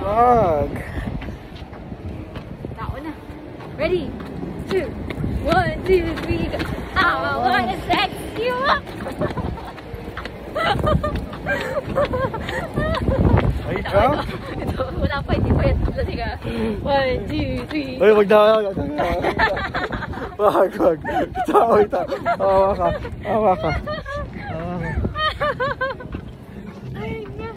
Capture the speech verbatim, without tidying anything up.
Wag. Tao na. Ready? Two. One, two, three, go. I wanna sex you up. Ay, ka? Ito, wala pa, hindi pa yan. Sige. One, two, three. Ay, wag na. Wag na. Wag, wag. Ito, ito. Awa ka. Awa ka.